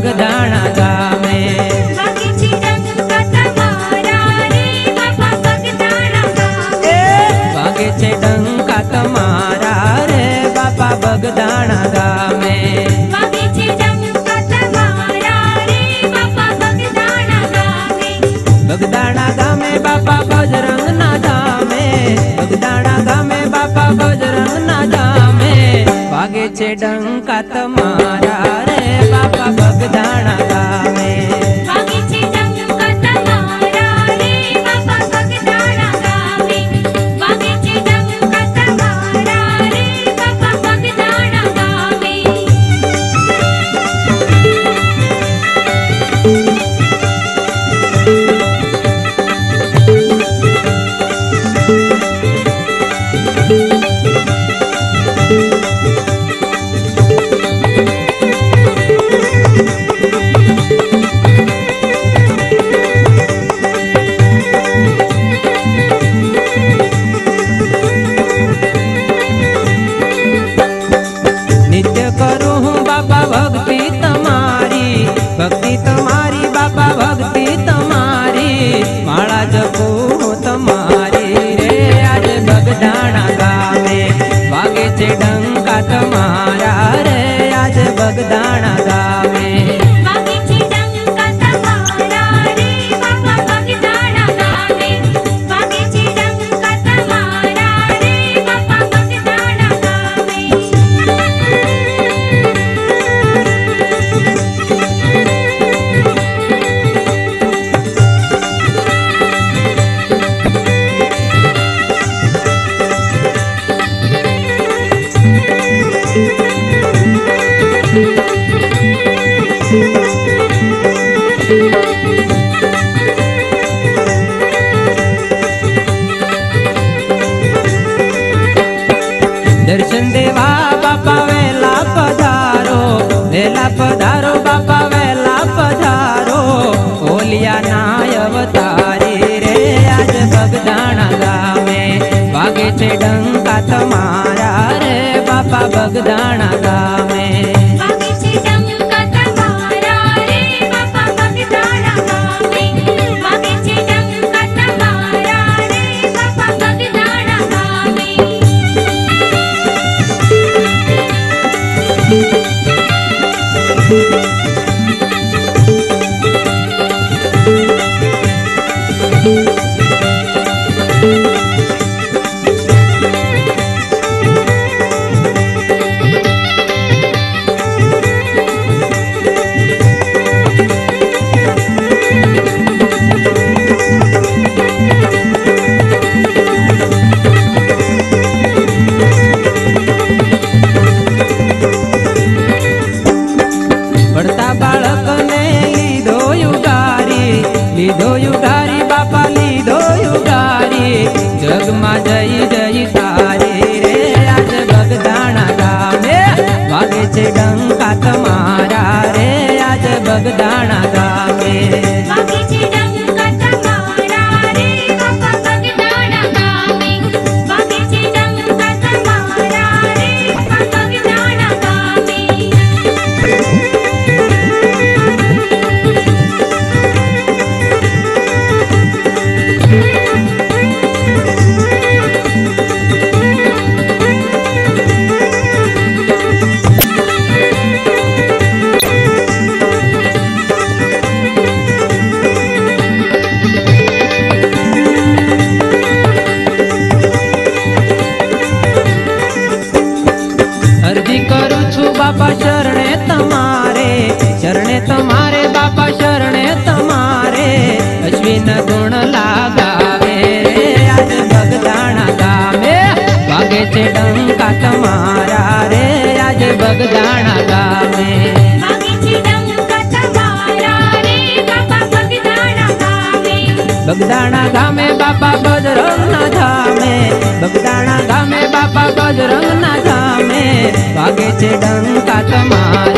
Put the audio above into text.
बगदाणा गामे। वागे छे डंका तमारा रे बापा बगदाणा गामे। बगदाणा गामे बापा बजरंग ना धामे। बगदाणा गामे बापा बजरंग ना धामे। वागे छे डंका तमारा रे बापा बगदाणा गामे। नित्य करूं हूँ बापा भक्ति तमारी। भक्ति तमारी बापा भक्ति तमारी। माला जपूं हूँ तमारी रे आज बगदाणा गामे। वागे छे डंका तमारा रे आज बगदाणा गामे। दर्शन देवा बापा वेला पधारो। वेला पधारो बापा वेला पधारो। ओलिया नाय अवतारी रे आज बगदाणा गामे। वागे छे डंका तमारा रे बापा बगदाणा गामे। लीधो युगारी बापा लीधो युगारी। जगमा जय जय तारी रे आज बगदाणा गामे। वागे छे डंका तमारा रे आज बगदाणा गामे। अर्जी करूं छू बापा शरणे तमारे बापा शरणे तमारे। अश्विन गुण लगावे रे आज बगदाणा गामे। वागे छे डंका तमारा रे आज बगदाणा गामे। बगदाणा गामे बापा बजरंग ना धामे। बगदाणा गामे बापा बजरंग ना धामे। वागे छे डंका तमारा